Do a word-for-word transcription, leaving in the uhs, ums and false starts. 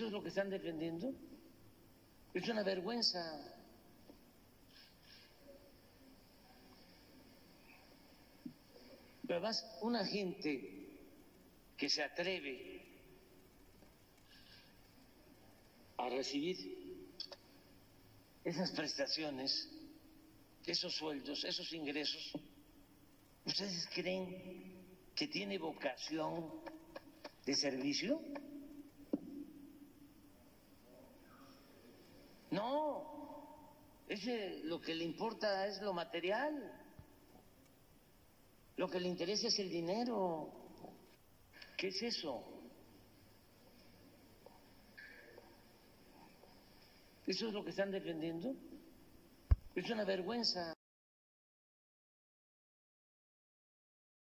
es lo que están defendiendo. Es una vergüenza. Pero además, una gente que se atreve a recibir esas prestaciones, esos sueldos, esos ingresos, ¿ustedes creen que tiene vocación de servicio? No, ese, lo que le importa es lo material, lo que le interesa es el dinero. ¿Qué es eso? ¿Eso es lo que están defendiendo? Es una vergüenza.